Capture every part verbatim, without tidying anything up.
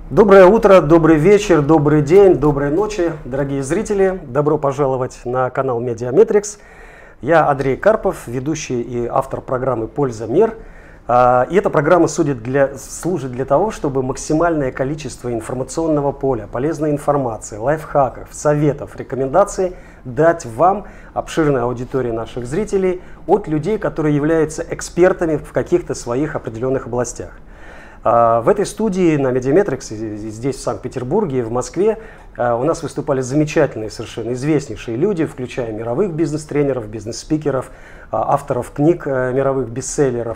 Доброе утро, добрый вечер, добрый день, доброй ночи, дорогие зрители. Добро пожаловать на канал Медиаметрикс. Я Андрей Карпов, ведущий и автор программы «Польза. Мир». И эта программа служит для, служит для того, чтобы максимальное количество информационного поля, полезной информации, лайфхаков, советов, рекомендаций дать вам, обширной аудитории наших зрителей, от людей, которые являются экспертами в каких-то своих определенных областях. В этой студии на Медиаметрикс, здесь в Санкт-Петербурге, в Москве, у нас выступали замечательные, совершенно известнейшие люди, включая мировых бизнес-тренеров, бизнес-спикеров, авторов книг мировых бестселлеров.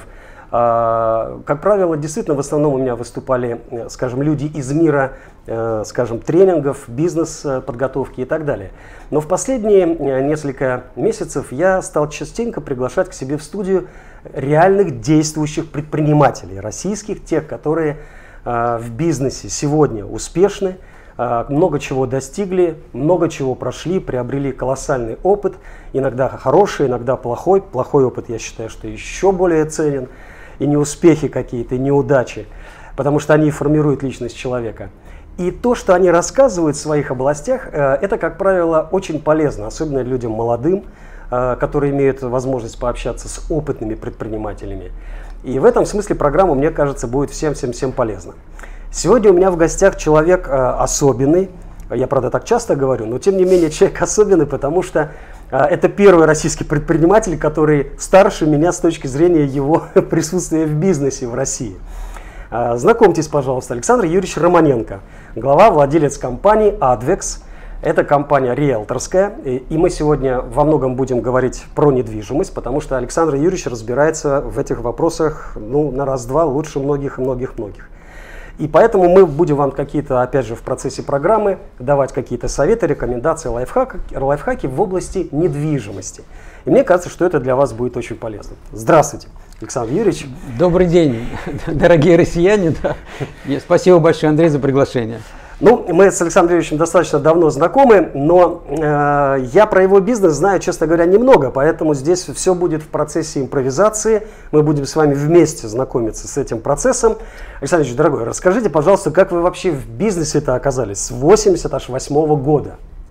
Как правило, действительно, в основном у меня выступали, скажем, люди из мира, скажем, тренингов, бизнес-подготовки и так далее. Но в последние несколько месяцев я стал частенько приглашать к себе в студию реальных действующих предпринимателей, российских, тех, которые в бизнесе сегодня успешны, много чего достигли, много чего прошли, приобрели колоссальный опыт, иногда хороший, иногда плохой. Плохой опыт, я считаю, что еще более ценен. И неуспехи какие-то, и неудачи, потому что они формируют личность человека. И то, что они рассказывают в своих областях, это, как правило, очень полезно, особенно людям молодым, которые имеют возможность пообщаться с опытными предпринимателями. И в этом смысле программа, мне кажется, будет всем-всем-всем полезна. Сегодня у меня в гостях человек особенный, я, правда, так часто говорю, но тем не менее человек особенный, потому что это первый российский предприниматель, который старше меня с точки зрения его присутствия в бизнесе в России. Знакомьтесь, пожалуйста, Александр Юрьевич Романенко, глава, владелец компании Advex. Это компания риэлторская, и мы сегодня во многом будем говорить про недвижимость, потому что Александр Юрьевич разбирается в этих вопросах ну, на раз-два лучше многих-многих-многих. И поэтому мы будем вам какие-то, опять же, в процессе программы давать какие-то советы, рекомендации, лайфхаки, лайфхаки в области недвижимости. И мне кажется, что это для вас будет очень полезно. Здравствуйте, Александр Юрьевич. Добрый день, дорогие россияне. Да. Спасибо большое, Андрей, за приглашение. Ну, мы с Александром Юрьевичем достаточно давно знакомы, но э, я про его бизнес знаю, честно говоря, немного, поэтому здесь все будет в процессе импровизации. Мы будем с вами вместе знакомиться с этим процессом. Александр Юрьевич, дорогой, расскажите, пожалуйста, как вы вообще в бизнесе-то оказались с восемьдесят восьмого года?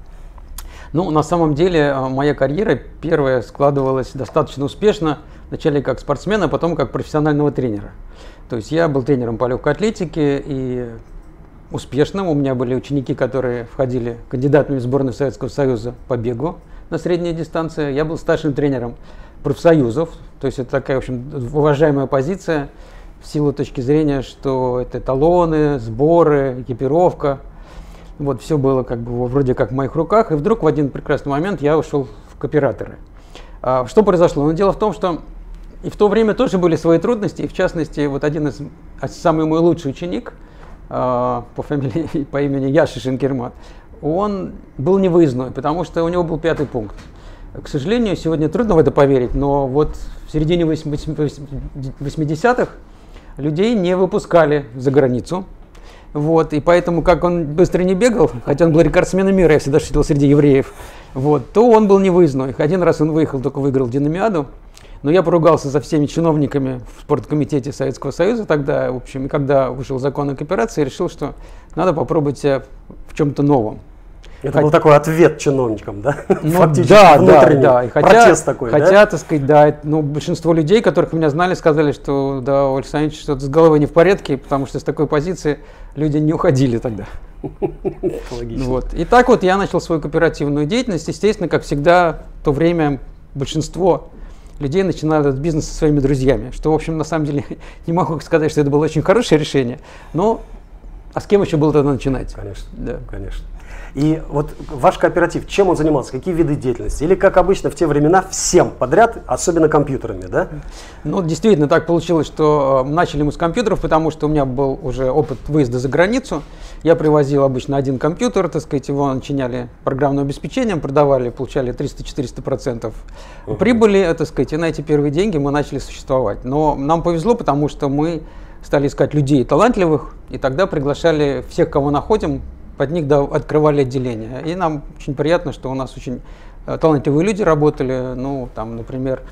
Ну, на самом деле, моя карьера первая складывалась достаточно успешно. Вначале как спортсмена, а потом как профессионального тренера. То есть я был тренером по легкой атлетике и успешным. У меня были ученики, которые входили кандидатами в сборную Советского Союза по бегу на средней дистанции. Я был старшим тренером профсоюзов. То есть это такая, в общем, уважаемая позиция в силу точки зрения, что это талоны, сборы, экипировка. Вот все было как бы вроде как в моих руках. И вдруг в один прекрасный момент я ушел в кооператоры. А что произошло? Ну, дело в том, что и в то время тоже были свои трудности. И в частности, вот один из, самый мой лучший ученик, по фамилии, по имени Яши Шенкермат, он был невыездной, потому что у него был пятый пункт. К сожалению, сегодня трудно в это поверить, но вот в середине восьмидесятых людей не выпускали за границу. Вот, и поэтому, как он быстро не бегал, хотя он был рекордсменом мира, я всегда шутил, среди евреев, вот, то он был невыездной. Один раз он выехал, только выиграл динамиаду. Но я поругался со всеми чиновниками в спорткомитете Советского Союза тогда, в общем, и когда вышел закон о кооперации, решил, что надо попробовать себя в чем-то новом. Это Хот... был такой ответ чиновникам, да? Ну, фактически да, внутренний да, да. И хотя, протест такой, хотя, да? так сказать, да, ну, большинство людей, которых меня знали, сказали, что да, у Александра Ильича что-то с головой не в порядке, потому что с такой позиции люди не уходили тогда. Вот. И так вот я начал свою кооперативную деятельность. Естественно, как всегда, в то время большинство людей начинали этот бизнес со своими друзьями, что, в общем, на самом деле, не могу сказать, что это было очень хорошее решение, но а с кем еще было тогда начинать? Конечно, да. Конечно. И вот ваш кооператив, чем он занимался, какие виды деятельности? Или, как обычно, в те времена всем подряд, особенно компьютерами, да? Ну, действительно, так получилось, что начали мы с компьютеров, потому что у меня был уже опыт выезда за границу. Я привозил обычно один компьютер, так сказать, его начиняли программным обеспечением, продавали, получали триста-четыреста процентов uh-huh. прибыли, так сказать, и на эти первые деньги мы начали существовать. Но нам повезло, потому что мы стали искать людей талантливых, и тогда приглашали всех, кого находим, под них да, открывали отделение. И нам очень приятно, что у нас очень талантливые люди работали. Ну, там, например,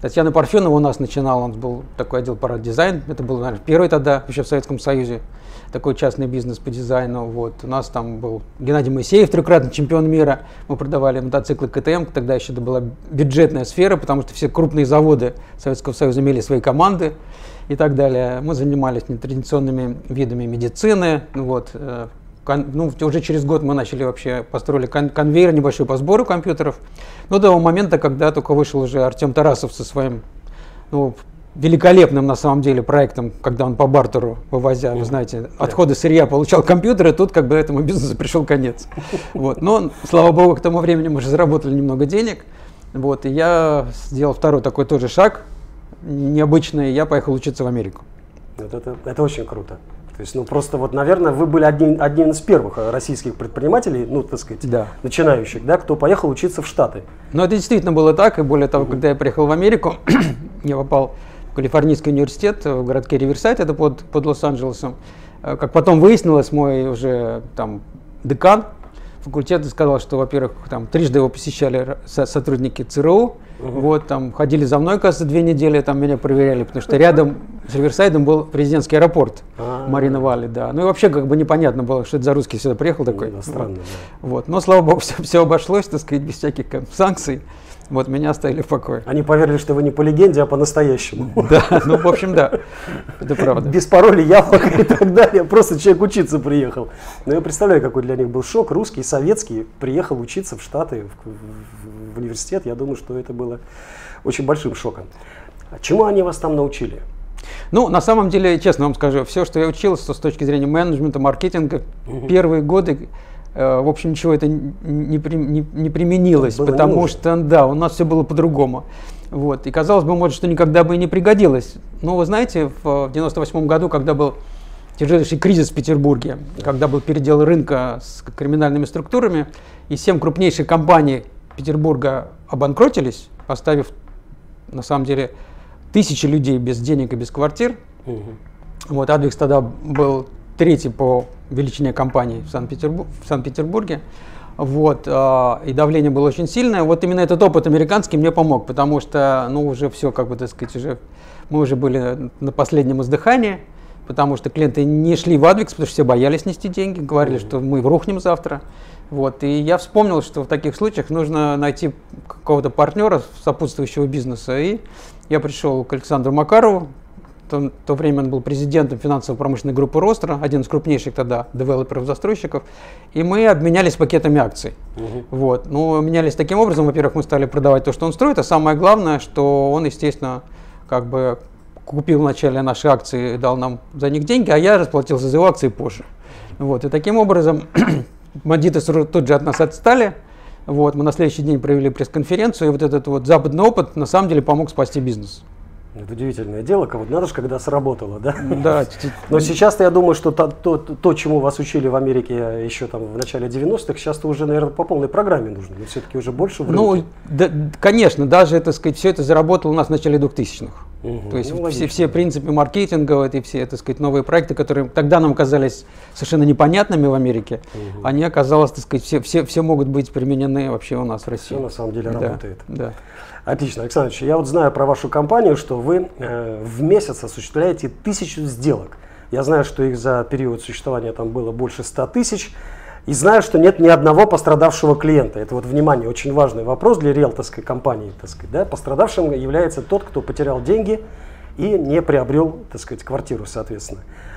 Татьяна Парфенова у нас начинала, у нас был такой отдел парад-дизайн, это был, наверное, первый тогда, еще в Советском Союзе, такой частный бизнес по дизайну. Вот. У нас там был Геннадий Моисеев, трехкратный чемпион мира, мы продавали мотоциклы ка тэ эм, тогда еще это была бюджетная сфера, потому что все крупные заводы Советского Союза имели свои команды и так далее. Мы занимались нетрадиционными видами медицины, вот. Кон, ну, уже через год мы начали вообще, построили кон, конвейер небольшой по сбору компьютеров. Но до того момента, когда только вышел уже Артем Тарасов со своим, ну, великолепным на самом деле проектом, когда он по бартеру, вывозя, вы знаете, отходы сырья, получал компьютеры, тут как бы этому бизнесу пришел конец. Вот. Но, слава богу, к тому времени мы уже заработали немного денег. Вот. И я сделал второй такой тоже шаг необычный, я поехал учиться в Америку. Вот это, это очень круто. То есть, ну, просто вот, наверное, вы были одним, одним из первых российских предпринимателей, ну, так сказать, да. начинающих, да, кто поехал учиться в Штаты. Ну, это действительно было так, и более того, uh-huh. когда я приехал в Америку, я попал в Калифорнийский университет в городке Риверсайд, это под, под Лос-Анджелесом. Как потом выяснилось, мой уже там декан факультета сказал, что, во-первых, там трижды его посещали сотрудники цэ эр у, uh-huh. вот, там ходили за мной, кажется, две недели, там меня проверяли, потому что рядом с Риверсайдом был президентский аэропорт uh-huh. Марина Валли, да. Ну и вообще как бы непонятно было, что это за русский сюда приехал такой. Uh-huh. Странно, да. Вот, но, слава богу, все, все обошлось, так сказать, без всяких как, санкций. Вот, меня оставили в покое. Они поверили, что вы не по легенде, а по-настоящему. Да, ну, в общем, да, это правда. Без паролей, яблок и так далее. Просто человек учиться приехал. Но я представляю, какой для них был шок. Русский, советский, приехал учиться в Штаты, в, в, в университет. Я думаю, что это было очень большим шоком. Чему они вас там научили? Ну, на самом деле, честно вам скажу, все, что я учился с точки зрения менеджмента, маркетинга, угу. первые годы, в общем, ничего это не, не, не применилось, было потому что, да, у нас все было по-другому. Вот. И казалось бы, может, что никогда бы и не пригодилось. Но вы знаете, в девяносто восьмом году, когда был тяжелейший кризис в Петербурге, когда был передел рынка с криминальными структурами, и семь крупнейших компаний Петербурга обанкротились, оставив, на самом деле, тысячи людей без денег и без квартир. Угу. Вот, Адвикс тогда был третий по величине компании в, Санкт-Петербург, в Санкт-Петербурге. Вот, э, и давление было очень сильное. Вот именно этот опыт американский мне помог, потому что, ну, уже все, как бы, так сказать, уже, мы уже были на последнем издыхании, потому что клиенты не шли в Адвикс, потому что все боялись нести деньги, говорили, что мы рухнем завтра. Вот, и я вспомнил, что в таких случаях нужно найти какого-то партнера сопутствующего бизнеса. И я пришел к Александру Макарову. В то время он был президентом финансово-промышленной группы Ростро, один из крупнейших тогда девелоперов-застройщиков, и мы обменялись пакетами акций. Uh-huh. Вот. Ну, менялись таким образом, во-первых, мы стали продавать то, что он строит, а самое главное, что он, естественно, как бы купил вначале наши акции и дал нам за них деньги, а я расплатился за его акции позже. Вот. И таким образом бандиты тут же от нас отстали. Вот. Мы на следующий день провели пресс-конференцию, и вот этот вот западный опыт на самом деле помог спасти бизнес. Это удивительное дело, как вот надо же, когда сработало, да? Да. Но сейчас-то я думаю, что то, то, то, чему вас учили в Америке еще там в начале девяностых, сейчас-то уже, наверное, по полной программе нужно, но все-таки уже больше в рынке. Ну, да, конечно, даже, так сказать, все это заработало у нас в начале двухтысячных. Угу, то есть ну, все, все принципы маркетинга, и все, так сказать, новые проекты, которые тогда нам казались совершенно непонятными в Америке, угу. они оказалось, так сказать, все, все, все могут быть применены вообще у нас в России. Все на самом деле да, работает. Да. Отлично, Александр Ильич, я вот знаю про вашу компанию, что вы э, в месяц осуществляете тысячу сделок. Я знаю, что их за период существования там было больше ста тысяч. И знаю, что нет ни одного пострадавшего клиента. Это вот, внимание, очень важный вопрос для риэлторской компании. Так сказать, да? Пострадавшим является тот, кто потерял деньги и не приобрел, так сказать, квартиру, соответственно.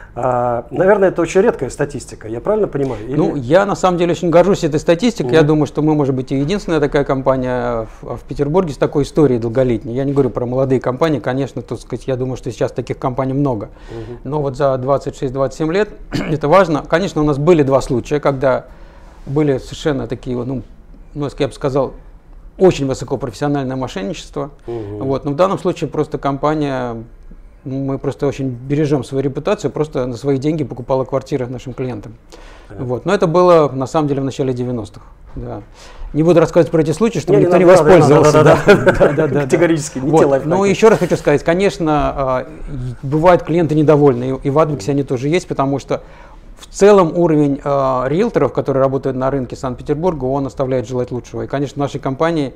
А, наверное, это очень редкая статистика, я правильно понимаю? Или... Ну, я на самом деле очень горжусь этой статистикой. Mm-hmm. Я думаю, что мы, может быть, и единственная такая компания в, в Петербурге с такой историей долголетней. Я не говорю про молодые компании, конечно, так сказать, я думаю, что сейчас таких компаний много. Mm-hmm. Но вот за двадцать шесть - двадцать семь лет это важно. Конечно, у нас были два случая, когда были совершенно такие, ну, ну я бы сказал, очень высокопрофессиональное мошенничество. Mm-hmm. Вот. Но в данном случае просто компания... Мы просто очень бережем свою репутацию, просто на свои деньги покупала квартиры нашим клиентам. Вот. Но это было на самом деле в начале девяностых. Да. Не буду рассказывать про эти случаи, чтобы не, никто не, не воспользовался. Категорически, не те лайфхаки. Ну, еще раз хочу сказать, конечно, бывают клиенты недовольны, и в Адвиксе они тоже есть, потому что в целом уровень риэлторов, которые работают на рынке Санкт-Петербурга, он оставляет желать лучшего. И, конечно, в нашей компании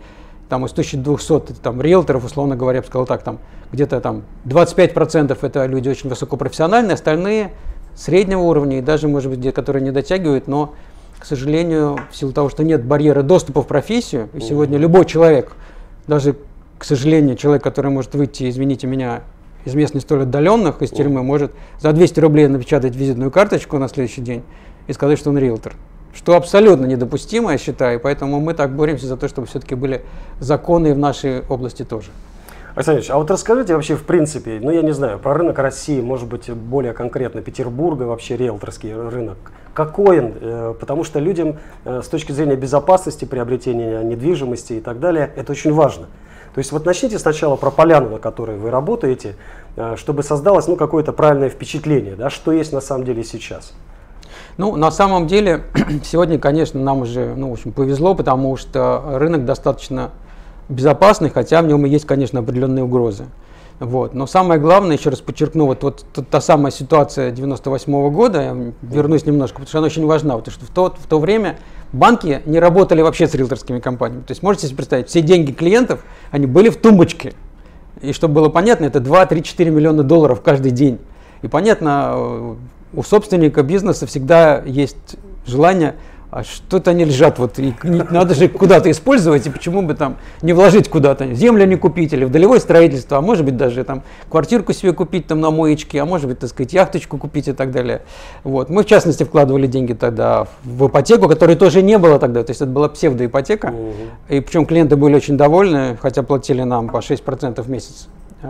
там из тысячи двухсот там, риэлторов, условно говоря, я бы сказал так, там где-то там двадцать пять процентов это люди очень высокопрофессиональные, остальные среднего уровня и даже, может быть, те, которые не дотягивают, но, к сожалению, в силу того, что нет барьера доступа в профессию, и сегодня любой человек, даже, к сожалению, человек, который может выйти, извините меня, из мест не столь отдаленных, из тюрьмы, может за двести рублей напечатать визитную карточку на следующий день и сказать, что он риэлтор. Что абсолютно недопустимо, я считаю, поэтому мы так боремся за то, чтобы все-таки были законы в нашей области тоже. Александр Ильич, а вот расскажите вообще в принципе, ну я не знаю, про рынок России, может быть более конкретно Петербурга, вообще риэлторский рынок. Какой он? Э, потому что людям э, с точки зрения безопасности, приобретения недвижимости и так далее, это очень важно. То есть вот начните сначала про поляну, на которой вы работаете, э, чтобы создалось ну, какое-то правильное впечатление, да, что есть на самом деле сейчас. Ну, на самом деле, сегодня, конечно, нам уже ну, в общем, повезло, потому что рынок достаточно безопасный, хотя в нем и есть, конечно, определенные угрозы. Вот. Но самое главное, еще раз подчеркну, вот, вот, вот та самая ситуация девяносто восьмого года, я вернусь немножко, потому что она очень важна, потому что в то, в то время банки не работали вообще с риэлторскими компаниями. То есть можете себе представить, все деньги клиентов, они были в тумбочке. И чтобы было понятно, это два, три, четыре миллиона долларов каждый день. И понятно, у собственника бизнеса всегда есть желание, а что-то они лежат, вот, и надо же куда-то использовать, и почему бы там не вложить куда-то, землю не купить, или в долевое строительство, а может быть даже там квартирку себе купить там на моечке, а может быть, так сказать, яхточку купить и так далее. Вот. Мы в частности вкладывали деньги тогда в ипотеку, которой тоже не было тогда, то есть это была псевдоипотека, uh-huh. и причем клиенты были очень довольны, хотя платили нам по шесть процентов в месяц.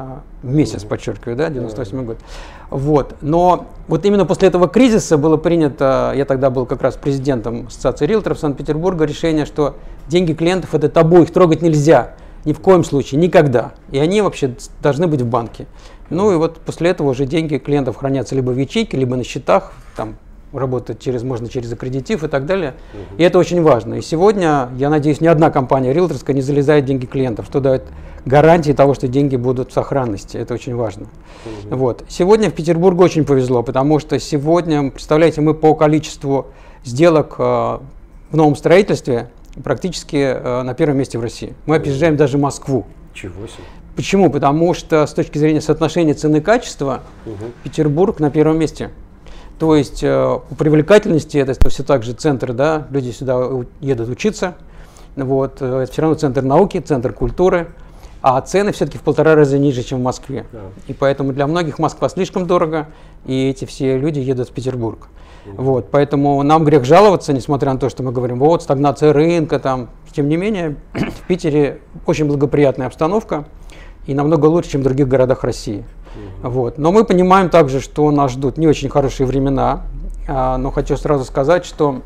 В месяц, подчеркиваю, да, девяносто восьмой год. Вот. Но вот именно после этого кризиса было принято, я тогда был как раз президентом Ассоциации риэлторов Санкт-Петербурга, решение, что деньги клиентов это табу, их трогать нельзя, ни в коем случае, никогда. И они вообще должны быть в банке. Ну и вот после этого уже деньги клиентов хранятся либо в ячейке, либо на счетах, там работать через, можно через аккредитив и так далее. Uh-huh. И это очень важно. И сегодня, я надеюсь, ни одна компания риэлторская не залезает в деньги клиентов, что дает гарантии того, что деньги будут в сохранности. Это очень важно. Uh-huh. Вот. Сегодня в Петербурге очень повезло, потому что сегодня, представляете, мы по количеству сделок э, в новом строительстве практически э, на первом месте в России. Мы опережаем uh-huh. даже Москву. Чего себе. Почему? Потому что с точки зрения соотношения цены и качества uh-huh. Петербург на первом месте. То есть э, по привлекательности это все так же центр, да, люди сюда едут учиться, вот, э, это все равно центр науки, центр культуры, а цены все-таки в полтора раза ниже, чем в Москве. Да. И поэтому для многих Москва слишком дорого, и эти все люди едут в Петербург. Mm-hmm. Вот, поэтому нам грех жаловаться, несмотря на то, что мы говорим, вот, стагнация рынка, там, тем не менее, в Питере очень благоприятная обстановка и намного лучше, чем в других городах России. Uh-huh. Вот. Но мы понимаем также, что нас ждут не очень хорошие времена, а, но хочу сразу сказать, что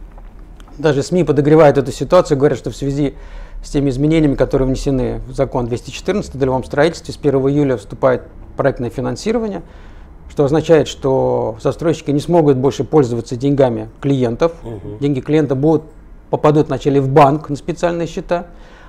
даже СМИ подогревают эту ситуацию, говорят, что в связи с теми изменениями, которые внесены в закон двести четырнадцать о долевом строительстве, с первого июля вступает проектное финансирование, что означает, что застройщики не смогут больше пользоваться деньгами клиентов, uh-huh. деньги клиента будут, попадут вначале в банк на специальные счета,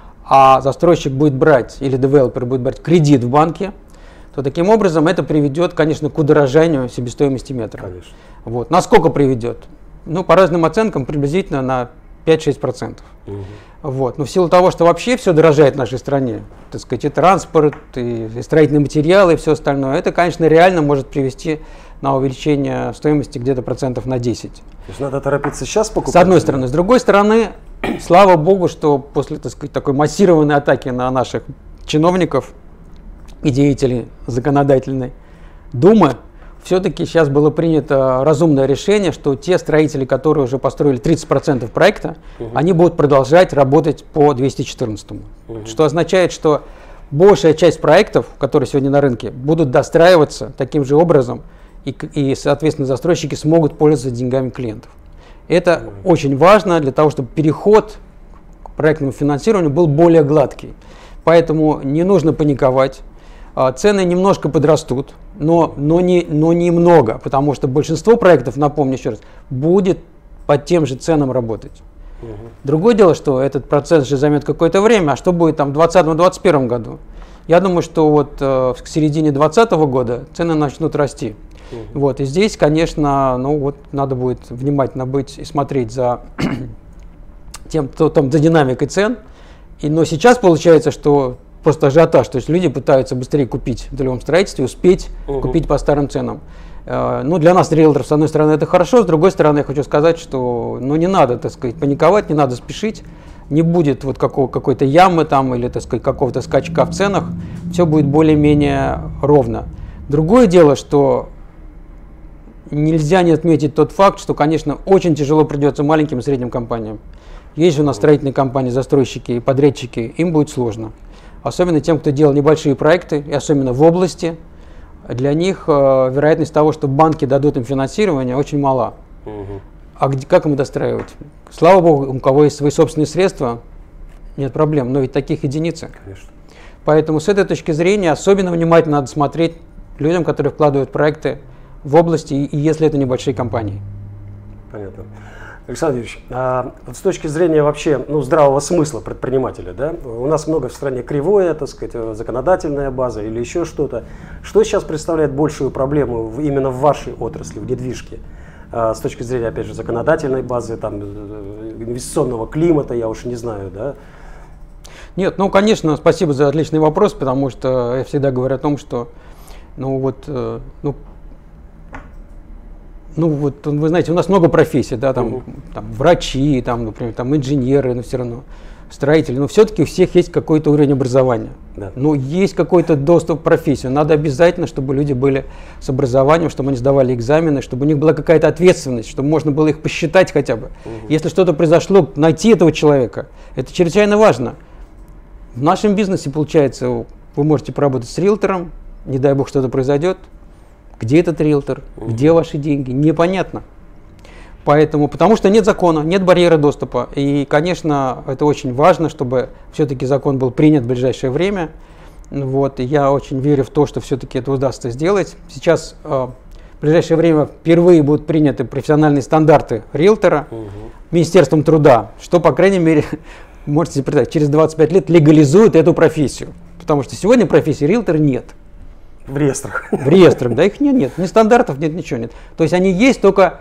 а застройщик будет брать, или девелопер будет брать кредит в банке, то таким образом это приведет, конечно, к удорожанию себестоимости метра. Конечно. Вот. Насколько приведет? Ну, по разным оценкам, приблизительно на пять-шесть процентов. Угу. Вот. Но в силу того, что вообще все дорожает в нашей стране, так сказать, и транспорт, и, и строительные материалы, и все остальное, это, конечно, реально может привести на увеличение стоимости где-то процентов на десять. То есть надо торопиться сейчас покупать? С одной стороны. С другой стороны, слава богу, что после, так сказать, такой массированной атаки на наших чиновников и деятелей законодательной Думы, все-таки сейчас было принято разумное решение, что те строители, которые уже построили тридцать процентов проекта, угу. они будут продолжать работать по двести четырнадцатому. Угу. Что означает, что большая часть проектов, которые сегодня на рынке, будут достраиваться таким же образом, и, и соответственно, застройщики смогут пользоваться деньгами клиентов. Это угу. очень важно для того, чтобы переход к проектному финансированию был более гладкий. Поэтому не нужно паниковать. Цены немножко подрастут, но, но, не, но немного, потому что большинство проектов, напомню еще раз, будет по тем же ценам работать. Угу. Другое дело, что этот процесс же займет какое-то время, а что будет там в двадцатом-двадцать первом году? Я думаю, что вот э, к середине двадцатого года цены начнут расти. Угу. Вот, и здесь, конечно, ну, вот, надо будет внимательно быть и смотреть за, тем, то, там, за динамикой цен. И, но сейчас получается, что просто ажиотаж, то есть люди пытаются быстрее купить в долевом строительстве, успеть угу. купить по старым ценам. Ну, для нас, риэлторов, с одной стороны, это хорошо, с другой стороны, я хочу сказать, что ну, не надо, так сказать, паниковать, не надо спешить, не будет вот какого, какой-то ямы там или, так сказать, какого-то скачка в ценах, все будет более-менее ровно. Другое дело, что нельзя не отметить тот факт, что, конечно, очень тяжело придется маленьким и средним компаниям. Есть же у нас строительные компании, застройщики и подрядчики, им будет сложно. Особенно тем, кто делал небольшие проекты, и особенно в области. Для них э, вероятность того, что банки дадут им финансирование, очень мала. Угу. А где, как им достраивать? Слава богу, у кого есть свои собственные средства, нет проблем, но ведь таких единицы. Конечно. Поэтому с этой точки зрения особенно внимательно надо смотреть людям, которые вкладывают проекты в области, и, и если это небольшие компании. Понятно. Александр Юрьевич, а с точки зрения вообще ну, здравого смысла предпринимателя, да, у нас много в стране кривое, так сказать, законодательная база или еще что-то. Что сейчас представляет большую проблему в, именно в вашей отрасли, в недвижке? А, с точки зрения, опять же, законодательной базы, там, инвестиционного климата, я уж не знаю, да? Нет, ну, конечно, спасибо за отличный вопрос, потому что я всегда говорю о том, что, ну, вот, ну, Ну вот, вы знаете, у нас много профессий, да, там, uh-huh. там врачи, там, например, там инженеры, но все равно строители, но все-таки у всех есть какой-то уровень образования. Да. Но есть какой-то доступ к профессии. Надо обязательно, чтобы люди были с образованием, чтобы они сдавали экзамены, чтобы у них была какая-то ответственность, чтобы можно было их посчитать хотя бы. Uh-huh. Если что-то произошло, найти этого человека. Это чрезвычайно важно. В нашем бизнесе, получается, вы можете поработать с риэлтором, не дай бог что-то произойдет. Где этот риэлтор, угу. где ваши деньги, непонятно. Поэтому, потому что нет закона, нет барьера доступа. И, конечно, это очень важно, чтобы все-таки закон был принят в ближайшее время. Вот, и я очень верю в то, что все-таки это удастся сделать. Сейчас э, в ближайшее время впервые будут приняты профессиональные стандарты риэлтора угу. Министерством труда, что, по крайней мере, можете себе представить, через двадцать пять лет легализует эту профессию. Потому что сегодня профессии риэлтора нет. В реестрах. В реестрах, да, их нет, нет, ни стандартов нет, ничего нет. То есть они есть только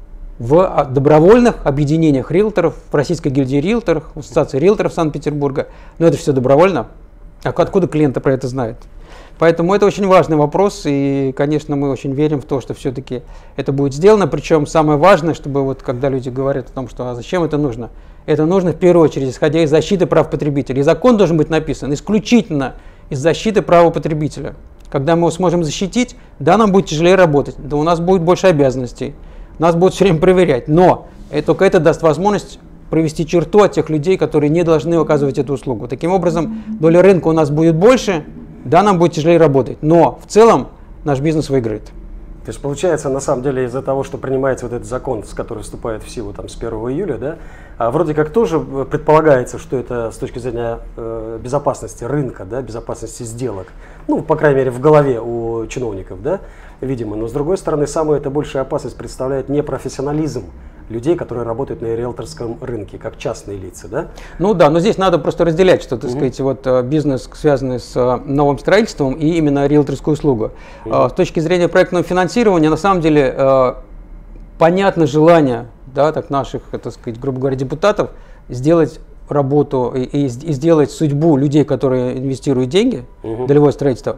в добровольных объединениях риэлторов, в Российской гильдии риэлторов, в Ассоциации риэлторов Санкт-Петербурга. Но это все добровольно. А откуда клиенты про это знают? Поэтому это очень важный вопрос, и, конечно, мы очень верим в то, что все-таки это будет сделано. Причем самое важное, чтобы вот когда люди говорят о том, что а зачем это нужно, это нужно в первую очередь, исходя из защиты прав потребителей. И закон должен быть написан исключительно из защиты права потребителя. Когда мы его сможем защитить, да, нам будет тяжелее работать, да, у нас будет больше обязанностей, нас будут все время проверять. Но это, только это даст возможность провести черту от тех людей, которые не должны оказывать эту услугу. Таким образом, доля рынка у нас будет больше, да, нам будет тяжелее работать, но в целом наш бизнес выиграет. То есть получается, на самом деле, из-за того, что принимается вот этот закон, который вступает в силу там, с первого июля, да, а вроде как тоже предполагается, что это с точки зрения э, безопасности рынка, да, безопасности сделок, ну, по крайней мере, в голове у чиновников, да, видимо. Но с другой стороны, самую это большую опасность представляет непрофессионализм людей, которые работают на риэлторском рынке, как частные лица, да? Ну да, но здесь надо просто разделять, что, так сказать, вот бизнес, связанный с новым строительством, и именно риэлторскую услугу. Uh-huh. С точки зрения проектного финансирования, на самом деле, понятно желание, да, так наших, так сказать, грубо говоря, депутатов сделать работу и, и, и сделать судьбу людей, которые инвестируют деньги uh-huh. в долевое строительство,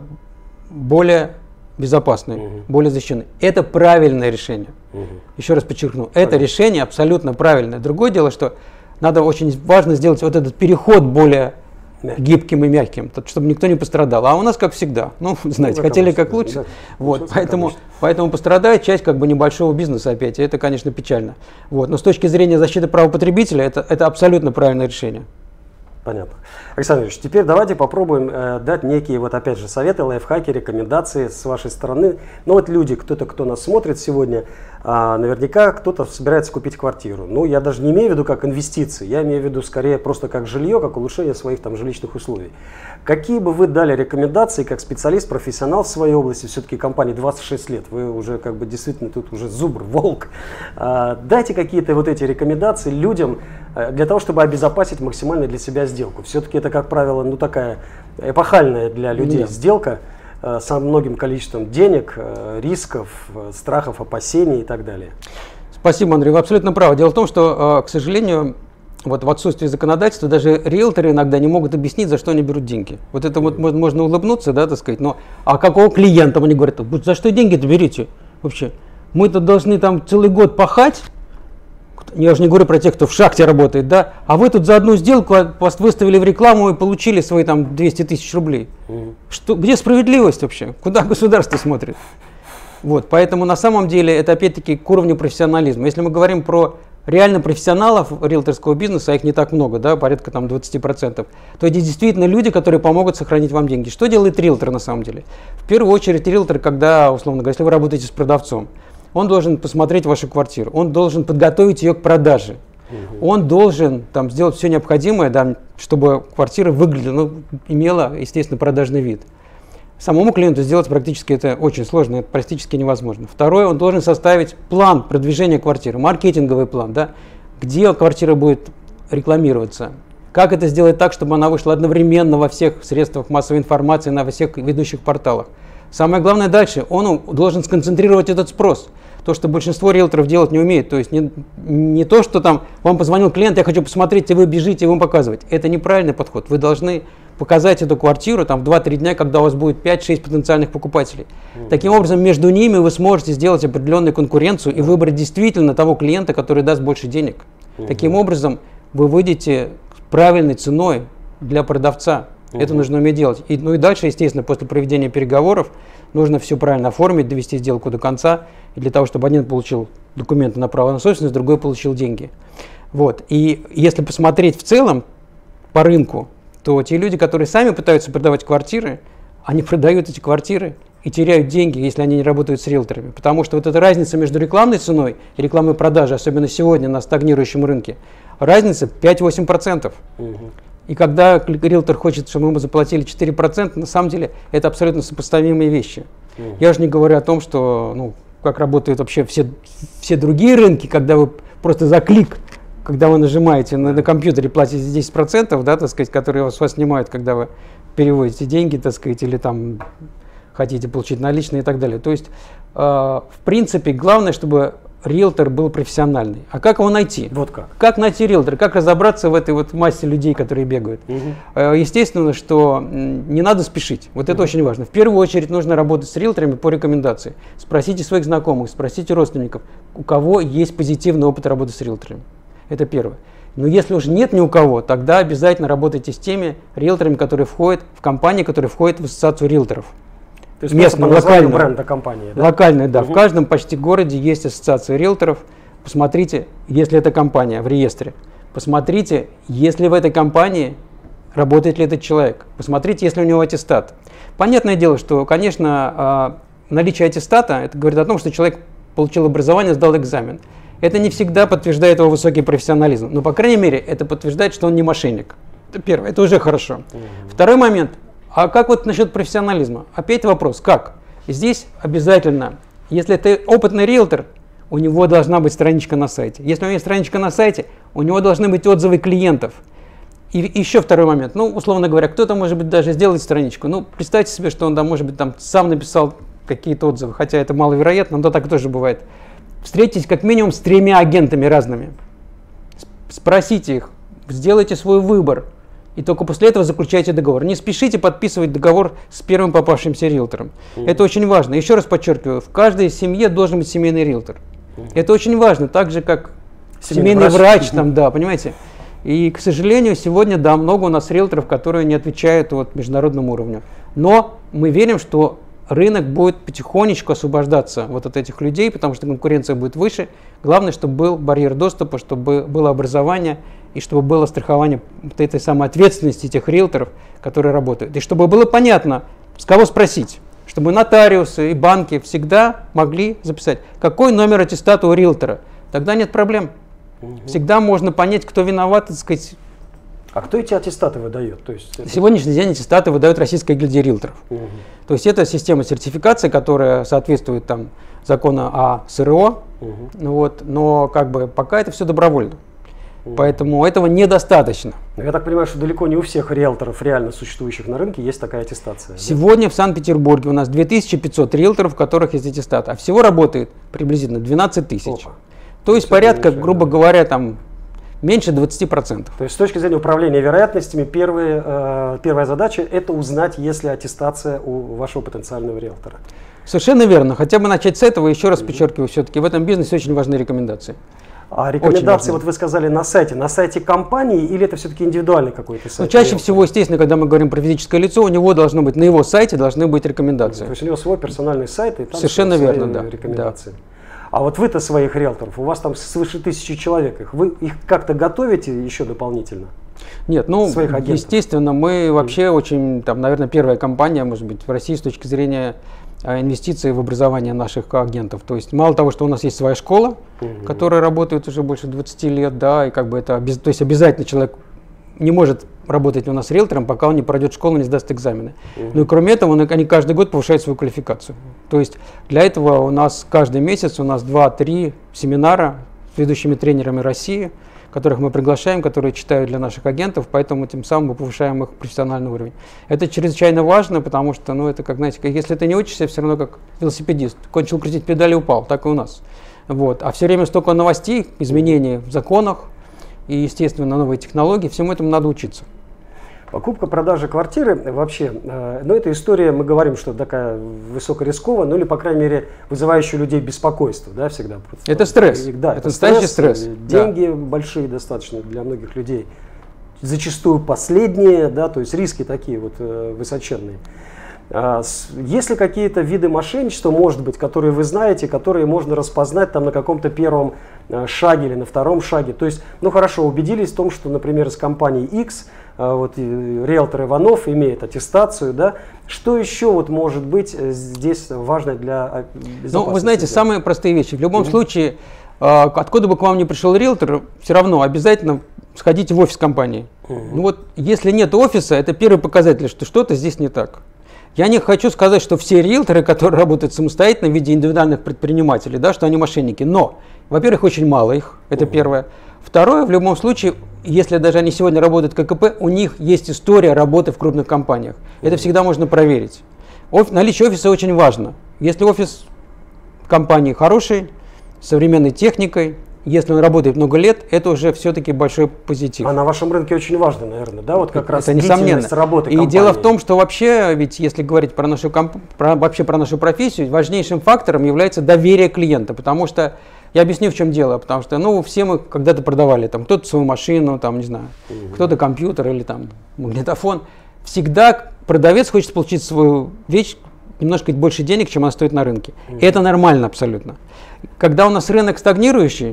более безопасной, угу. более защищенной. Это правильное решение. Угу. Еще раз подчеркну, это решение абсолютно правильное. Другое дело, что надо очень важно сделать вот этот переход более мягким. гибким и мягким, чтобы никто не пострадал. А у нас как всегда, ну, знаете, ну, хотели как лучше. Да. Вот, поэтому, поэтому пострадает часть как бы небольшого бизнеса опять, и это, конечно, печально. Вот. Но с точки зрения защиты права потребителя, это, это абсолютно правильное решение. Понятно. Александр Ильич, теперь давайте попробуем э, дать некие, вот опять же, советы, лайфхаки, рекомендации с вашей стороны. Ну вот люди, кто-то, кто нас смотрит сегодня, э, наверняка кто-то собирается купить квартиру. Ну, я даже не имею в виду как инвестиции, я имею в виду скорее просто как жилье, как улучшение своих там жилищных условий. Какие бы вы дали рекомендации как специалист, профессионал в своей области, все-таки компании двадцать шесть лет, вы уже как бы действительно тут уже зубр, волк. Э, дайте какие-то вот эти рекомендации людям э, для того, чтобы обезопасить максимально для себя сделку. Все-таки это, как правило, ну такая эпохальная для людей да. сделка э, с многим количеством денег, э, рисков, э, страхов, опасений и так далее. Спасибо, Андрей, вы абсолютно правы. Дело в том, что, э, к сожалению, вот в отсутствии законодательства даже риэлторы иногда не могут объяснить, за что они берут деньги. Вот это вот можно улыбнуться, да, так сказать, но а какого клиента они говорят, за что деньги-то берите вообще? Мы-то должны там целый год пахать, я уже не говорю про тех, кто в шахте работает, да, а вы тут за одну сделку вас выставили в рекламу и получили свои там двести тысяч рублей. Mm. Что, где справедливость вообще? Куда государство смотрит? Вот, поэтому на самом деле это опять-таки к уровню профессионализма. Если мы говорим про реально профессионалов риэлторского бизнеса, а их не так много, да, порядка там двадцать процентов, то это действительно люди, которые помогут сохранить вам деньги. Что делает риэлтор на самом деле? В первую очередь риэлтор, когда, условно говоря, если вы работаете с продавцом, он должен посмотреть вашу квартиру, он должен подготовить ее к продаже, угу. он должен там сделать все необходимое, да, чтобы квартира выглядела, ну, имела, естественно, продажный вид. Самому клиенту сделать практически это очень сложно, это практически невозможно. Второе, он должен составить план продвижения квартиры, маркетинговый план, да, где квартира будет рекламироваться, как это сделать так, чтобы она вышла одновременно во всех средствах массовой информации, на всех ведущих порталах. Самое главное дальше, он должен сконцентрировать этот спрос. То, что большинство риэлторов делать не умеет. То есть не, не то, что там вам позвонил клиент, я хочу посмотреть, и вы бежите его показывать. Это неправильный подход. Вы должны показать эту квартиру там, в два-три дня, когда у вас будет пять-шесть потенциальных покупателей. Mm-hmm. Таким образом, между ними вы сможете сделать определенную конкуренцию и выбрать действительно того клиента, который даст больше денег. Mm-hmm. Таким образом, вы выйдете с правильной ценой для продавца. Mm-hmm. Это нужно уметь делать. И, ну и дальше, естественно, после проведения переговоров, нужно все правильно оформить, довести сделку до конца, и для того, чтобы один получил документы на право на собственность, другой получил деньги. Вот. И если посмотреть в целом по рынку, то те люди, которые сами пытаются продавать квартиры, они продают эти квартиры и теряют деньги, если они не работают с риэлторами. Потому что вот эта разница между рекламной ценой и рекламной продажей, особенно сегодня на стагнирующем рынке, разница пять-восемь процентов. Угу. И когда риэлтор хочет, чтобы ему заплатили четыре процента, на самом деле это абсолютно сопоставимые вещи. Mm. Я уже не говорю о том, что, ну, как работают вообще все, все другие рынки, когда вы просто за клик, когда вы нажимаете на, на компьютере, платите десять процентов, да, так сказать, которые с вас снимают, когда вы переводите деньги, так сказать, или там хотите получить наличные и так далее. То есть, э, в принципе, главное, чтобы риэлтор был профессиональный. А как его найти? Вот как. Как найти риэлтора? Как разобраться в этой вот массе людей, которые бегают? Угу. Естественно, что не надо спешить. Вот угу. это очень важно. В первую очередь нужно работать с риэлторами по рекомендации. Спросите своих знакомых, спросите родственников, у кого есть позитивный опыт работы с риэлторами. Это первое. Но если уже нет ни у кого, тогда обязательно работайте с теми риэлторами, которые входят в компании, которые входят в ассоциацию риэлторов. То есть местного, локального бренда компании, да? Локальная, да. Угу. В каждом почти городе есть ассоциация риэлторов. Посмотрите, если это компания в реестре. Посмотрите, если в этой компании работает ли этот человек. Посмотрите, если у него аттестат. Понятное дело, что, конечно, наличие аттестата, это говорит о том, что человек получил образование, сдал экзамен. Это не всегда подтверждает его высокий профессионализм. Но, по крайней мере, это подтверждает, что он не мошенник. Это первое, это уже хорошо. Угу. Второй момент. А как вот насчет профессионализма? Опять вопрос, как? Здесь обязательно, если это опытный риэлтор, у него должна быть страничка на сайте. Если у него есть страничка на сайте, у него должны быть отзывы клиентов. И еще второй момент, ну, условно говоря, кто-то, может быть, даже сделает страничку. Ну, представьте себе, что он, да, может быть, там сам написал какие-то отзывы, хотя это маловероятно, но так тоже бывает. Встретитесь как минимум с тремя агентами разными. Спросите их, сделайте свой выбор. И только после этого заключайте договор. Не спешите подписывать договор с первым попавшимся риэлтором. Mm-hmm. Это очень важно. Еще раз подчеркиваю, в каждой семье должен быть семейный риэлтор. Mm-hmm. Это очень важно, так же как семейный, семейный врач, врач там, да, понимаете. И, к сожалению, сегодня, да, много у нас риэлторов, которые не отвечают вот, международному уровню. Но мы верим, что рынок будет потихонечку освобождаться вот от этих людей, потому что конкуренция будет выше. Главное, чтобы был барьер доступа, чтобы было образование и чтобы было страхование вот этой самой ответственности тех риэлторов, которые работают. И чтобы было понятно, с кого спросить, чтобы нотариусы и банки всегда могли записать, какой номер аттестата у риэлтора. Тогда нет проблем. Угу. Всегда можно понять, кто виноват, так сказать. А кто эти аттестаты выдает? То есть это... На сегодняшний день аттестаты выдает Российская гильдия риэлторов. Угу. То есть это система сертификации, которая соответствует там, закону о СРО, угу. ну, вот, но как бы пока это все добровольно. Угу. Поэтому этого недостаточно. Я так понимаю, что далеко не у всех риэлторов, реально существующих на рынке, есть такая аттестация. Сегодня да? в Санкт-Петербурге у нас две тысячи пятьсот риэлторов, у которых есть аттестат, а всего работает приблизительно двенадцать тысяч. Опа. То есть порядка, грубо да. говоря, там меньше двадцати процентов. То есть с точки зрения управления вероятностями, первые, э, первая задача – это узнать, есть ли аттестация у вашего потенциального риэлтора. Совершенно верно. Хотя бы начать с этого, еще раз подчеркиваю, все-таки в этом бизнесе очень важны рекомендации. А рекомендации, вот вы сказали, на сайте, на сайте компании или это все-таки индивидуальный какой-то сайт? Ну, чаще всего, естественно, когда мы говорим про физическое лицо, у него должно быть, на его сайте должны быть рекомендации. То есть у него свой персональный сайт и там совершенно свои верно, да. рекомендации. Да. А вот вы-то своих риэлторов, у вас там свыше тысячи человек, их, вы их как-то готовите еще дополнительно? Нет, ну, естественно, мы вообще очень, там, наверное, первая компания, может быть, в России с точки зрения инвестиций в образование наших агентов. То есть мало того, что у нас есть своя школа, угу. которая работает уже больше двадцати лет, да, и как бы это, то есть обязательно человек не может работать у нас риэлтором, пока он не пройдет школу, не сдаст экзамены. Угу. Ну и кроме этого, он, они каждый год повышают свою квалификацию. То есть для этого у нас каждый месяц у нас два-три семинара с ведущими тренерами России, которых мы приглашаем, которые читают для наших агентов, поэтому тем самым мы повышаем их профессиональный уровень. Это чрезвычайно важно, потому что, ну, это как, знаете, если ты не учишься, все равно как велосипедист. Кончил крутить педали, упал, так и у нас. Вот. А все время столько новостей, изменений в законах и, естественно, новые технологии, всему этому надо учиться. Покупка, продажа квартиры вообще, э, ну, эта история, мы говорим, что такая высокорисковая, ну или, по крайней мере, вызывающая у людей беспокойство, да, всегда. Это стресс, и, да, это настоящий стресс. стресс. Деньги да. большие достаточно для многих людей, зачастую последние, да, то есть риски такие вот э, высоченные. А, с, есть ли какие-то виды мошенничества, может быть, которые вы знаете, которые можно распознать там на каком-то первом э, шаге или на втором шаге? То есть, ну хорошо, убедились в том, что, например, из компании X вот риэлтор Иванов имеет аттестацию, да? Что еще вот может быть здесь важно для безопасности? Ну, вы знаете, самые простые вещи. В любом mm-hmm. случае, откуда бы к вам ни пришел риэлтор, все равно обязательно сходите в офис компании. Mm-hmm. Ну вот, если нет офиса, это первый показатель, что что-то здесь не так. Я не хочу сказать, что все риэлторы, которые работают самостоятельно в виде индивидуальных предпринимателей, да, что они мошенники. Но, во-первых, очень мало их, это mm-hmm. первое. Второе, в любом случае, если даже они сегодня работают в ККП, у них есть история работы в крупных компаниях. Это всегда можно проверить. Оф, наличие офиса очень важно. Если офис компании хороший, с современной техникой, если он работает много лет, это уже все-таки большой позитив. А на вашем рынке очень важно, наверное, да? Вот как это, раз это несомненно. Работы И компании. дело в том, что вообще, ведь если говорить про нашу, комп... про, вообще про нашу профессию, важнейшим фактором является доверие клиента, потому что я объясню, в чем дело, потому что, ну, все мы когда-то продавали, там, кто-то свою машину, там, не знаю, угу. кто-то компьютер или там магнитофон. Всегда продавец хочет получить свою вещь немножко больше денег, чем она стоит на рынке. Угу. И это нормально абсолютно. Когда у нас рынок стагнирующий,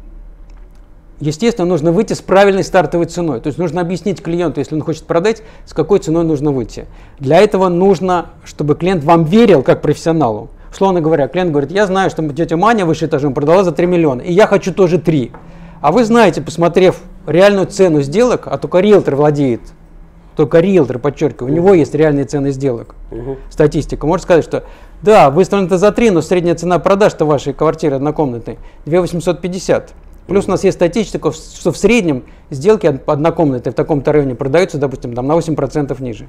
естественно, нужно выйти с правильной стартовой ценой. То есть нужно объяснить клиенту, если он хочет продать, с какой ценой нужно выйти. Для этого нужно, чтобы клиент вам верил как профессионалу. Условно говоря, клиент говорит, я знаю, что тетя Маня выше этажом продала за три миллиона, и я хочу тоже три. А вы знаете, посмотрев реальную цену сделок, а только риэлтор владеет, только риэлтор, подчеркиваю, у него есть реальные цены сделок, uh-huh. статистика, может сказать, что да, выставлено-то за три, но средняя цена продаж-то вашей квартиры однокомнатной две тысячи восемьсот пятьдесят. Плюс у нас есть статистика, что в среднем сделки однокомнатные в таком-то районе продаются, допустим, там, на восемь процентов ниже.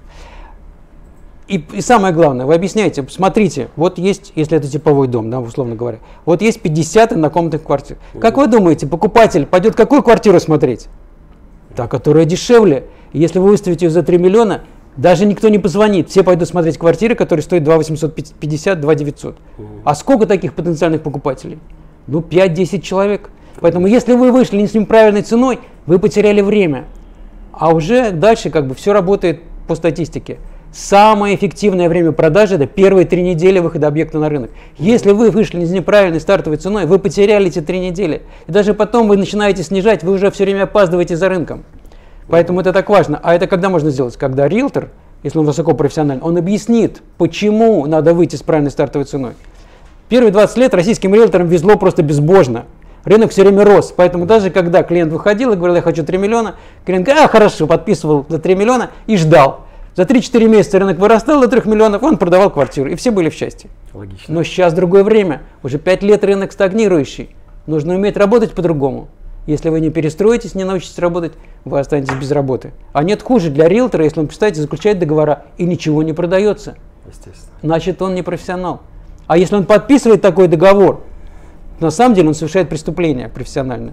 И, и самое главное, вы объясняете, смотрите, вот есть, если это типовой дом, да, условно говоря, вот есть пятьдесят однокомнатных квартир. Mm-hmm. Как вы думаете, покупатель пойдет какую квартиру смотреть? Та, которая дешевле. И если вы выставите ее за три миллиона, даже никто не позвонит. Все пойдут смотреть квартиры, которые стоят два восемьсот пятьдесят, два девятьсот. Mm-hmm. А сколько таких потенциальных покупателей? Ну, пять-десять человек. Поэтому если вы вышли не с ним правильной ценой, вы потеряли время. А уже дальше как бы все работает по статистике. Самое эффективное время продажи – это первые три недели выхода объекта на рынок. Если вы вышли с неправильной стартовой ценой, вы потеряли эти три недели. И даже потом вы начинаете снижать, вы уже все время опаздываете за рынком. Поэтому это так важно. А это когда можно сделать? Когда риэлтор, если он высокопрофессиональный, он объяснит, почему надо выйти с правильной стартовой ценой. Первые двадцать лет российским риэлторам везло просто безбожно. Рынок все время рос, поэтому даже когда клиент выходил и говорил, я хочу три миллиона, клиент говорит, а хорошо, подписывал за три миллиона и ждал. За три-четыре месяца рынок вырастал до трёх миллионов, он продавал квартиру, и все были в счастье. Логично. Но сейчас другое время, уже пять лет рынок стагнирующий, нужно уметь работать по-другому. Если вы не перестроитесь, не научитесь работать, вы останетесь без работы. А нет хуже для риэлтора, если он, представляете, заключает договора и ничего не продается. Естественно. Значит, он не профессионал. А если он подписывает такой договор, на самом деле он совершает преступление профессиональное.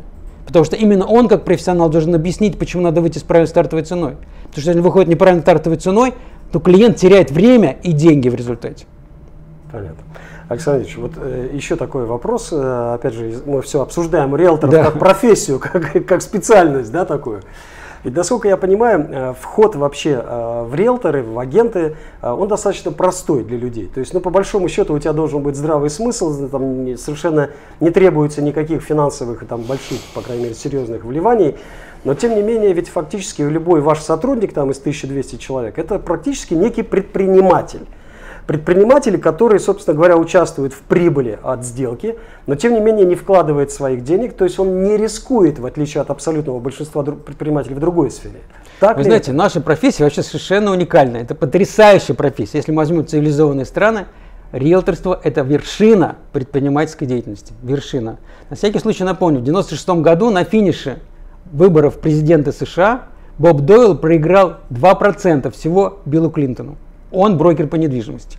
Потому что именно он, как профессионал, должен объяснить, почему надо выйти с правильной стартовой ценой. Потому что если выходит неправильной стартовой ценой, то клиент теряет время и деньги в результате. Понятно. Александр Ильич, вот э, еще такой вопрос. Э, опять же, мы все обсуждаем риэлторов да. как профессию, как, как специальность, да, такую. Ведь, насколько я понимаю, э, вход вообще э, в риэлторы, в агенты, э, он достаточно простой для людей. То есть, ну, по большому счету, у тебя должен быть здравый смысл, там не, совершенно не требуется никаких финансовых, там, больших, по крайней мере, серьезных вливаний. Но, тем не менее, ведь фактически любой ваш сотрудник там, из тысячи двухсот человек, это практически некий предприниматель. Предприниматели, которые, собственно говоря, участвуют в прибыли от сделки, но тем не менее не вкладывает своих денег, то есть он не рискует, в отличие от абсолютного большинства предпринимателей в другой сфере. Так Вы ли знаете, это? наша профессия вообще совершенно уникальная. Это потрясающая профессия. Если мы возьмем цивилизованные страны, риэлторство – это вершина предпринимательской деятельности. Вершина. На всякий случай напомню, в девяносто шестом году на финише выборов президента США Боб Дойл проиграл два процента всего Биллу Клинтону. Он брокер по недвижимости.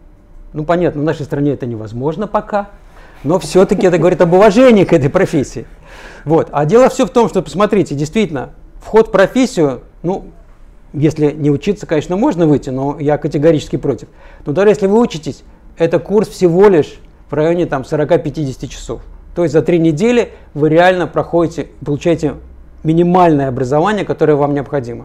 Ну, понятно, в нашей стране это невозможно пока, но все-таки это говорит об уважении к этой профессии. Вот. А дело все в том, что, посмотрите, действительно, вход в профессию, ну, если не учиться, конечно, можно выйти, но я категорически против. Но даже если вы учитесь, это курс всего лишь в районе там, сорока-пятидесяти часов. То есть за три недели вы реально проходите, получаете минимальное образование, которое вам необходимо.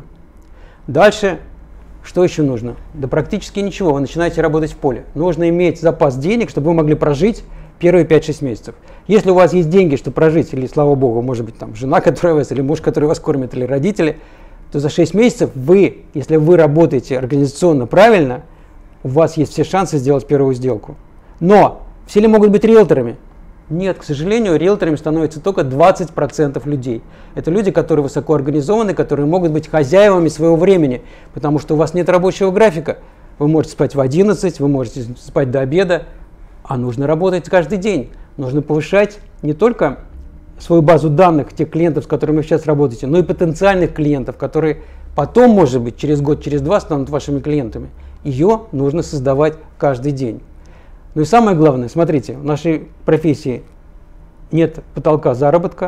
Дальше. Что еще нужно? Да практически ничего, вы начинаете работать в поле. Нужно иметь запас денег, чтобы вы могли прожить первые пять-шесть месяцев. Если у вас есть деньги, чтобы прожить, или, слава богу, может быть, там жена, которая вас, или муж, который вас кормит, или родители, то за шесть месяцев вы, если вы работаете организационно правильно, у вас есть все шансы сделать первую сделку. Но все ли могут быть риэлторами? Нет, к сожалению, риэлторами становится только двадцать процентов людей. Это люди, которые высоко организованы, которые могут быть хозяевами своего времени, потому что у вас нет рабочего графика. Вы можете спать в одиннадцать, вы можете спать до обеда, а нужно работать каждый день. Нужно повышать не только свою базу данных тех клиентов, с которыми вы сейчас работаете, но и потенциальных клиентов, которые потом, может быть, через год, через два станут вашими клиентами. Ее нужно создавать каждый день. Ну и самое главное, смотрите, в нашей профессии нет потолка заработка.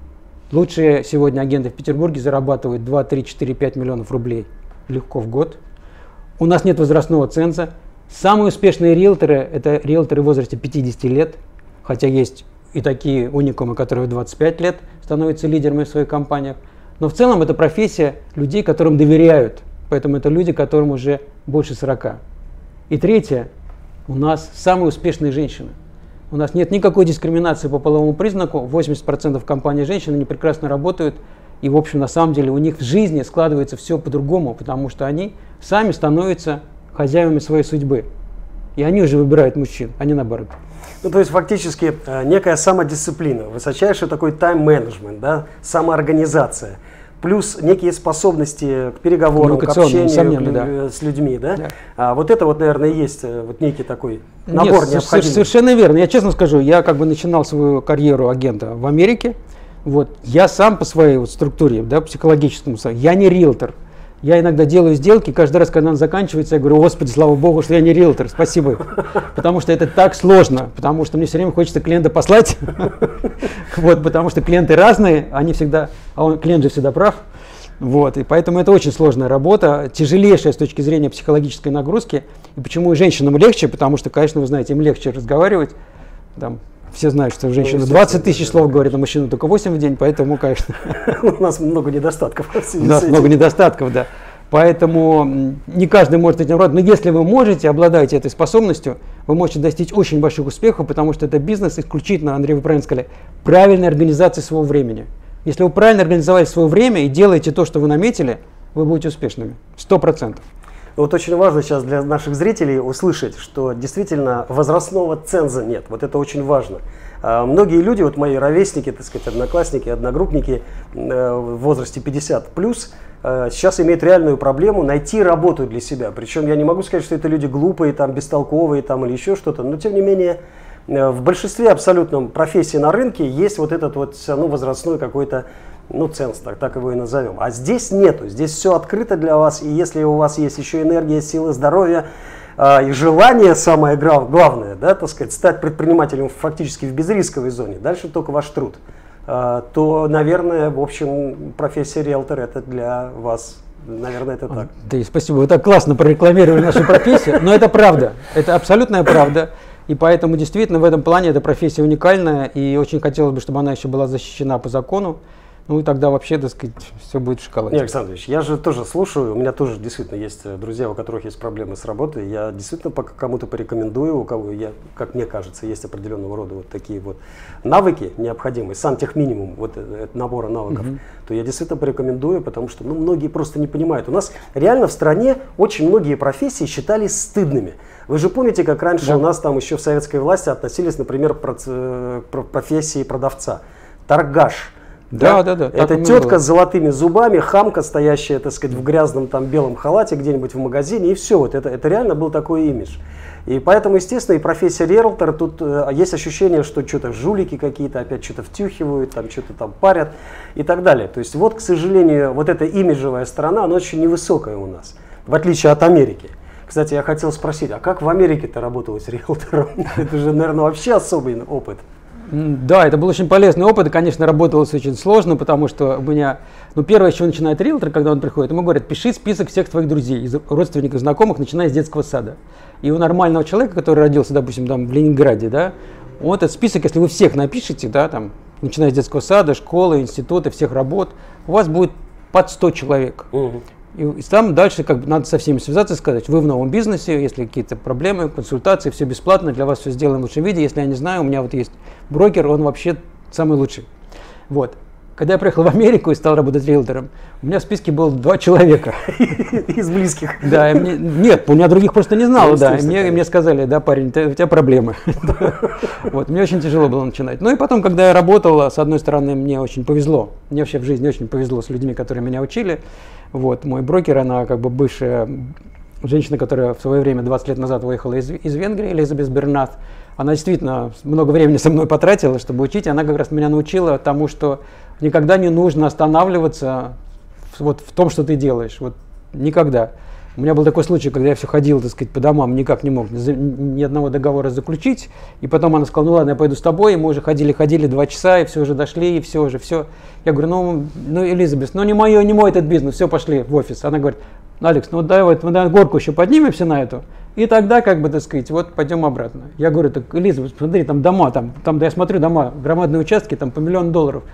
Лучшие сегодня агенты в Петербурге зарабатывают два, три, четыре, пять миллионов рублей легко в год. У нас нет возрастного ценза. Самые успешные риэлторы – это риэлторы в возрасте пятидесяти лет, хотя есть и такие уникумы, которые в двадцать пять лет становятся лидерами в своих компаниях. Но в целом это профессия людей, которым доверяют, поэтому это люди, которым уже больше сорока. И третье. У нас самые успешные женщины. У нас нет никакой дискриминации по половому признаку. восемьдесят процентов компаний женщин, они прекрасно работают. И, в общем, на самом деле у них в жизни складывается все по-другому, потому что они сами становятся хозяевами своей судьбы. И они уже выбирают мужчин, а не наоборот. Ну, то есть фактически э, некая самодисциплина, высочайший такой тайм-менеджмент, да, самоорганизация. Плюс некие способности к переговорам, к общению да. с людьми, да? Да. А вот это вот, наверное, есть вот некий такой набор Нет, необходимый. Совершенно верно. Я честно скажу, я как бы начинал свою карьеру агента в Америке. Вот. Я сам по своей вот структуре, да, психологическому, я не риэлтор. Я иногда делаю сделки, каждый раз, когда она заканчивается, я говорю: Господи, слава Богу, что я не риэлтор, спасибо. Потому что это так сложно, потому что мне все время хочется клиента послать. Вот, потому что клиенты разные, они всегда, а он, клиент же всегда прав. Вот, и поэтому это очень сложная работа, тяжелейшая с точки зрения психологической нагрузки. И почему и женщинам легче, потому что, конечно, вы знаете, им легче разговаривать. Там, все знают, что женщина двадцать тысяч слов говорит, а мужчина только восемь в день, поэтому, конечно. У нас много недостатков. У нас много недостатков, да. Поэтому не каждый может этим работать. Но если вы можете, обладаете этой способностью, вы можете достичь очень больших успехов, потому что это бизнес исключительно, Андрей, вы правильно сказали, правильной организации своего времени. Если вы правильно организовали свое время и делаете то, что вы наметили, вы будете успешными. Сто процентов. Вот очень важно сейчас для наших зрителей услышать, что действительно возрастного ценза нет. Вот это очень важно. А многие люди, вот мои ровесники, так сказать, одноклассники, одногруппники э, в возрасте пятьдесят плюс, э, сейчас имеют реальную проблему найти работу для себя. Причем я не могу сказать, что это люди глупые, там, бестолковые там, или еще что-то, но тем не менее э, в большинстве абсолютном профессий на рынке есть вот этот вот ну, возрастной какой-то ну, ценз, так, так его и назовем. А здесь нету, здесь все открыто для вас, и если у вас есть еще энергия, силы, здоровье э, и желание, самое главное, да, так сказать, стать предпринимателем фактически в безрисковой зоне, дальше только ваш труд. то, наверное, в общем, профессия риэлтор это для вас, наверное, это так. Да, и спасибо, вы так классно прорекламировали нашу профессию, но это правда, это абсолютная правда. И поэтому действительно в этом плане эта профессия уникальная, и очень хотелось бы, чтобы она еще была защищена по закону. Ну и тогда вообще, так сказать, все будет в шоколаде. Нет, Александр Ильич, я же тоже слушаю, у меня тоже действительно есть друзья, у которых есть проблемы с работой. Я действительно кому-то порекомендую, у кого, я, как мне кажется, есть определенного рода вот такие вот навыки необходимые, сантехминимум вот набора навыков, угу. то я действительно порекомендую, потому что ну, многие просто не понимают. У нас реально в стране очень многие профессии считались стыдными. Вы же помните, как раньше да. у нас там еще в советской власти относились, например, к профессии продавца. Торгаш. Да, да, да. да это тетка с золотыми зубами, хамка, стоящая, так сказать, в грязном там белом халате где-нибудь в магазине, и все. Вот это, это реально был такой имидж. И поэтому, естественно, и профессия риэлтора, тут э, есть ощущение, что что-то жулики какие-то опять что-то втюхивают, там что-то там парят и так далее. То есть вот, к сожалению, вот эта имиджевая сторона, она очень невысокая у нас, в отличие от Америки. Кстати, я хотел спросить, а как в Америке-то работалось риэлтором? Это же, наверное, вообще особый опыт. Да, это был очень полезный опыт, и, конечно, работалось очень сложно, потому что у меня, ну, первое, с чего начинает риэлтор, когда он приходит, ему говорят, пиши список всех твоих друзей, родственников, знакомых, начиная с детского сада. И у нормального человека, который родился, допустим, там в Ленинграде, да, вот этот список, если вы всех напишете, да, там, начиная с детского сада, школы, института, всех работ, у вас будет под сто человек. Угу. И, и там дальше как бы надо со всеми связаться и сказать, вы в новом бизнесе, если какие-то проблемы, консультации, все бесплатно, для вас все сделаем в лучшем виде. Если я не знаю, у меня вот есть брокер, он вообще самый лучший. Вот. Когда я приехал в Америку и стал работать риэлтором, у меня в списке было два человека. Из близких? Да, и мне, нет, у меня других просто не знал, да. И мне, и мне сказали, да, парень, ты, у тебя проблемы. Вот, мне очень тяжело было начинать. Ну и потом, когда я работал, с одной стороны, мне очень повезло. Мне вообще в жизни очень повезло с людьми, которые меня учили. Вот, мой брокер, она как бы бывшая женщина, которая в свое время, двадцать лет назад, выехала из, из Венгрии, Элизабет Бернат. Она действительно много времени со мной потратила, чтобы учить. Она как раз меня научила тому, что никогда не нужно останавливаться вот в том, что ты делаешь. Вот никогда. У меня был такой случай, когда я все ходил, так сказать, по домам, никак не мог ни одного договора заключить. И потом она сказала, ну ладно, я пойду с тобой. И мы уже ходили-ходили два часа, и все уже дошли, и все уже, все. Я говорю, ну, ну Элизабет, ну не мое, не мой этот бизнес, все, пошли в офис. Она говорит, Алекс, ну давай, мы на горку еще поднимемся на эту. И тогда, как бы, так сказать, вот пойдем обратно. Я говорю, так, Элизабет, смотри, там дома, там, там, да я смотрю, дома, громадные участки, там по миллиону долларов.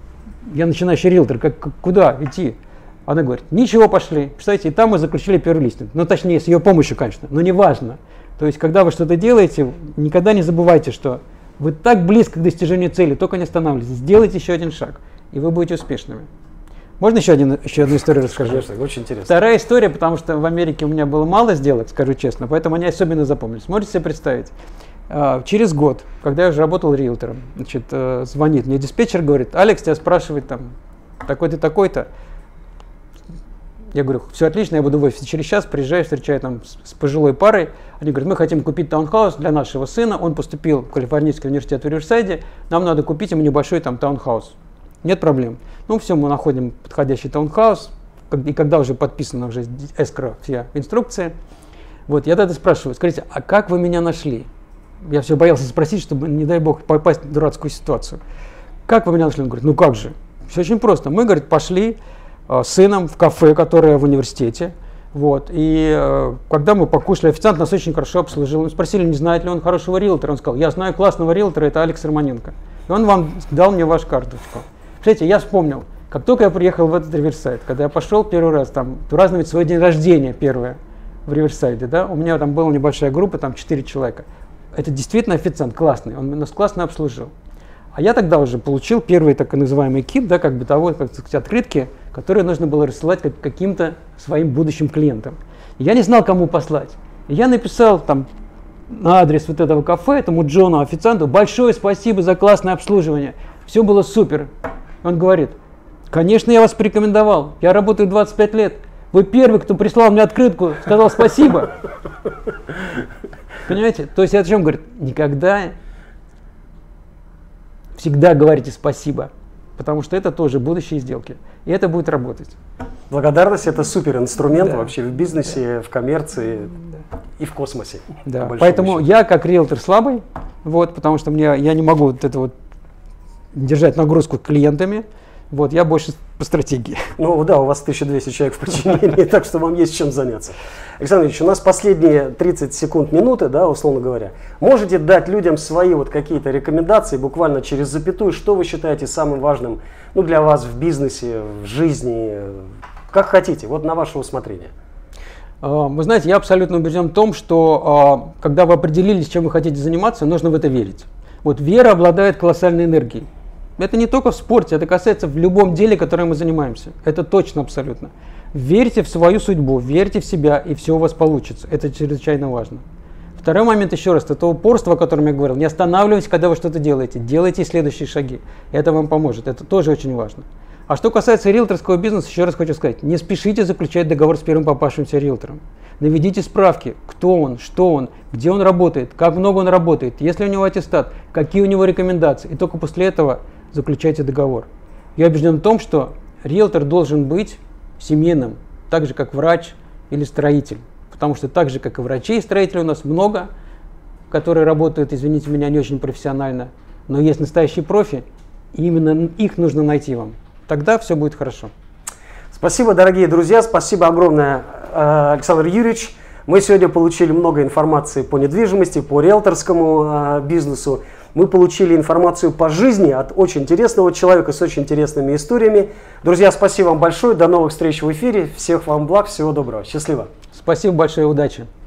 Я начинающий риэлтор, как, как, куда идти? Она говорит, ничего, пошли. Представляете, и там мы заключили первый листинг. Ну, точнее, с ее помощью, конечно, но неважно. То есть, когда вы что-то делаете, никогда не забывайте, что вы так близко к достижению цели, только не останавливайтесь, сделайте еще один шаг, и вы будете успешными. Можно еще, один, еще одну историю расскажу? Конечно, очень интересно. Вторая история, потому что в Америке у меня было мало сделок, скажу честно, поэтому они особенно запомнились. Можете себе представить, через год, когда я уже работал риэлтором, значит, звонит мне диспетчер, говорит, Алекс тебя спрашивает там, такой-то, такой-то. Я говорю, все отлично, я буду в офисе через час, приезжаю, встречаю там с, с пожилой парой. Они говорят, мы хотим купить таунхаус для нашего сына, он поступил в Калифорнийский университет в Риверсайде, нам надо купить ему небольшой там таунхаус. Нет проблем. Ну все, мы находим подходящий таунхаус, и когда уже подписана уже эскро вся инструкция, вот я тогда спрашиваю, скажите, а как вы меня нашли? Я все боялся спросить, чтобы, не дай бог, попасть в дурацкую ситуацию. Как вы меня нашли? Он говорит, ну как же, все очень просто. Мы, говорит, пошли с сыном в кафе, которое в университете. Вот. И э, когда мы покушали, официант нас очень хорошо обслужил. Мы спросили, не знает ли он хорошего риэлтора. Он сказал, я знаю классного риэлтора, это Алекс Романенко. И он вам дал мне вашу карточку. Кстати, я вспомнил, как только я приехал в этот Риверсайд, когда я пошел первый раз, там, праздновать свой день рождения первое в Риверсайде, да, у меня там была небольшая группа, там четыре человека. Это действительно официант классный, он нас классно обслужил. А я тогда уже получил первый так называемый кит, да, как бытовой, как сказать, открытки, которые нужно было рассылать как, каким-то своим будущим клиентам. И я не знал, кому послать. И я написал там на адрес вот этого кафе, этому Джону, официанту, большое спасибо за классное обслуживание. Все было супер. Он говорит, конечно, я вас порекомендовал, я работаю двадцать пять лет. Вы первый, кто прислал мне открытку, сказал спасибо. Понимаете? То есть о чем говорит? Никогда, всегда говорите спасибо, потому что это тоже будущие сделки, и это будет работать. Благодарность – это супер инструмент, да, вообще в бизнесе, да, в коммерции, да, и в космосе. Да. Поэтому счету. Я как риэлтор слабый, вот, потому что мне, я не могу вот это вот держать нагрузку клиентами. Вот, я больше по стратегии. Ну да, у вас тысяча двести человек в подчинении, так что вам есть чем заняться. Александр Ильич, у нас последние тридцать секунд, минуты, да, условно говоря. Можете дать людям свои вот какие-то рекомендации, буквально через запятую, что вы считаете самым важным, ну, для вас в бизнесе, в жизни, как хотите, вот на ваше усмотрение. Вы знаете, я абсолютно убежден в том, что когда вы определились, чем вы хотите заниматься, нужно в это верить. Вот вера обладает колоссальной энергией. Это не только в спорте, это касается в любом деле, которым мы занимаемся. Это точно абсолютно. Верьте в свою судьбу, верьте в себя, и все у вас получится. Это чрезвычайно важно. Второй момент, еще раз, это упорство, о котором я говорил. Не останавливайтесь, когда вы что-то делаете. Делайте следующие шаги. Это вам поможет. Это тоже очень важно. А что касается риэлторского бизнеса, еще раз хочу сказать, не спешите заключать договор с первым попавшимся риэлтором. Наведите справки, кто он, что он, где он работает, как много он работает, есть ли у него аттестат, какие у него рекомендации. И только после этого заключайте договор. Я убежден в том, что риэлтор должен быть семейным, так же как врач или строитель. Потому что так же, как и врачей и строителей у нас много, которые работают, извините меня, не очень профессионально, но есть настоящие профи, и именно их нужно найти вам. Тогда все будет хорошо. Спасибо, дорогие друзья, спасибо огромное, Александр Юрьевич. Мы сегодня получили много информации по недвижимости, по риэлторскому бизнесу. Мы получили информацию по жизни от очень интересного человека с очень интересными историями. Друзья, спасибо вам большое. До новых встреч в эфире. Всех вам благ, всего доброго. Счастливо. Спасибо большое, удачи.